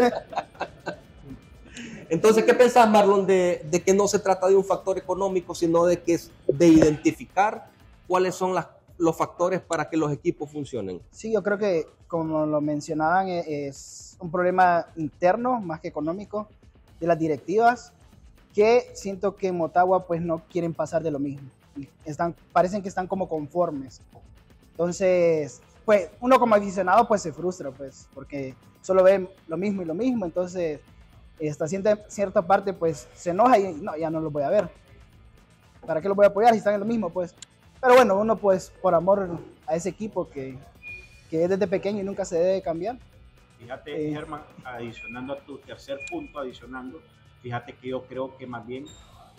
Entonces, ¿qué pensás, Marlon, de, de que no se trata de un factor económico, sino de que es de identificar cuáles son las, los factores para que los equipos funcionen? Sí, yo creo que, como lo mencionaban, es un problema interno más que económico de las directivas, que siento que en Motagua pues no quieren pasar de lo mismo. Están, parecen que están como conformes. Entonces, pues uno como aficionado pues se frustra, pues, porque solo ve lo mismo y lo mismo, entonces hasta cierta, cierta parte pues se enoja y no, ya no los voy a ver. ¿Para qué los voy a apoyar si están en lo mismo? Pues, pero bueno, uno pues por amor a ese equipo que, que es desde pequeño y nunca se debe cambiar. Fíjate, eh, Germán, adicionando a tu tercer punto, adicionando, fíjate que yo creo que más bien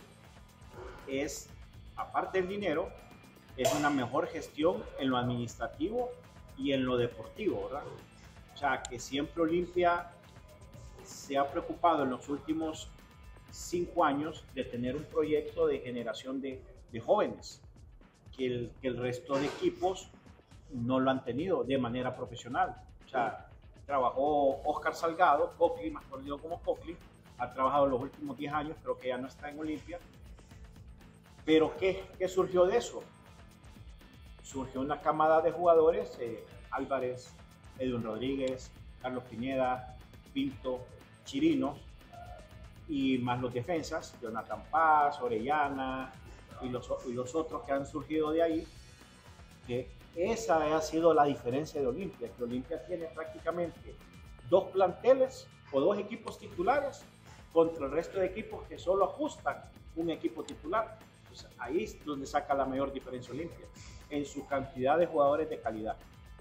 es, aparte del dinero, es una mejor gestión en lo administrativo y en lo deportivo, ¿verdad? O sea, que siempre Olimpia se ha preocupado en los últimos cinco años de tener un proyecto de generación de, de jóvenes, que el, que el resto de equipos no lo han tenido de manera profesional. O sea, trabajó Oscar Salgado, Cocli, más conocido como Cocli, ha trabajado los últimos diez años, creo que ya no está en Olimpia. Pero ¿qué, qué surgió de eso? Surgió una camada de jugadores, eh, Álvarez, Edwin Rodríguez, Carlos Pineda, Pinto, Chirino, y más los defensas, Jonathan Paz, Orellana y los, y los otros que han surgido de ahí, que esa ha sido la diferencia de Olimpia, que Olimpia tiene prácticamente dos planteles o dos equipos titulares contra el resto de equipos que solo ajustan un equipo titular. Pues ahí es donde saca la mayor diferencia Olimpia, en su cantidad de jugadores de calidad.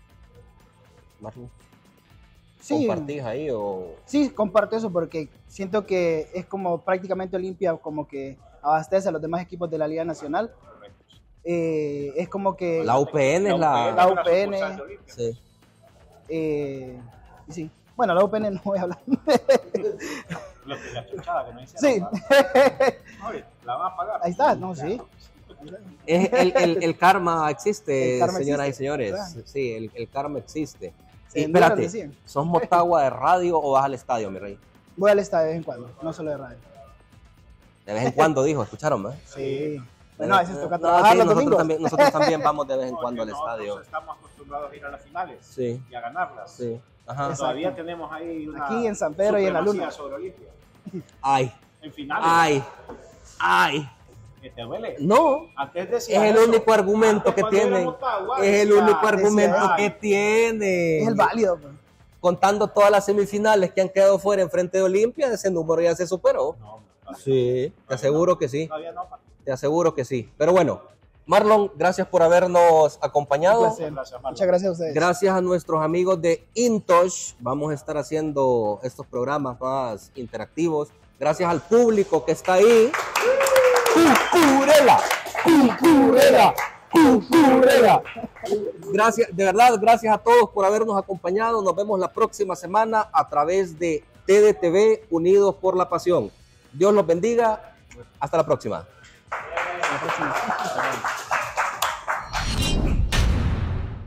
Marlon, sí, ¿compartís ahí o...? Sí, comparto eso porque siento que es como prácticamente Olimpia como que abastece a los demás equipos de la Liga Nacional. Eh, es como que... La U P N es la... La U P N. Sí. Eh, sí. Bueno, la U P N no voy a hablar. Lo que la chuchada que no dice. Sí. Oye, la van a pagar. Ahí está, no, sí. Es el, el, el karma existe, El karma señoras existe, y señores. claro. Sí, el, el karma existe. Sí, Y en Honduras espérate, decían. ¿sos Motagua de radio o vas al estadio, mi rey? Voy al estadio de vez en cuando, no solo de radio. De vez en cuando, dijo, ¿escucharon, más? Sí. Bueno, a veces toca No, trabajar sí, los nosotros domingos. también, nosotros también vamos de vez en Porque cuando al nosotros estadio. estamos acostumbrados a ir a las finales Sí, y a ganarlas. sí. Ajá. Exacto. Todavía tenemos ahí una Aquí en San Pedro y en la supremacía Luna. sobre Olimpia. Ay, En finales. ay, ay. Que te duele. No, Antes decía es el eso. único argumento Antes, que cuando era tiene. Motagua, Es el decía- único argumento decía, que "Ay, tiene. Es el válido. Pues. Contando todas las semifinales que han quedado fuera en frente de Olimpia, ese número ya se superó. no, no, Sí, te aseguro que sí. Todavía no, pa. Te aseguro que sí. Pero bueno, Marlon, gracias por habernos Un acompañado. placer. Gracias, Marlon. Muchas gracias a ustedes. Gracias a nuestros amigos de Intosh. Vamos a estar haciendo estos programas más interactivos. Gracias al público que está ahí. ¡Cucurela! ¡Cucurela! ¡Cucurela! Gracias, de verdad, gracias a todos por habernos acompañado. Nos vemos la próxima semana a través de T D T V Unidos por la Pasión. Dios los bendiga. Hasta la próxima. Hasta la próxima.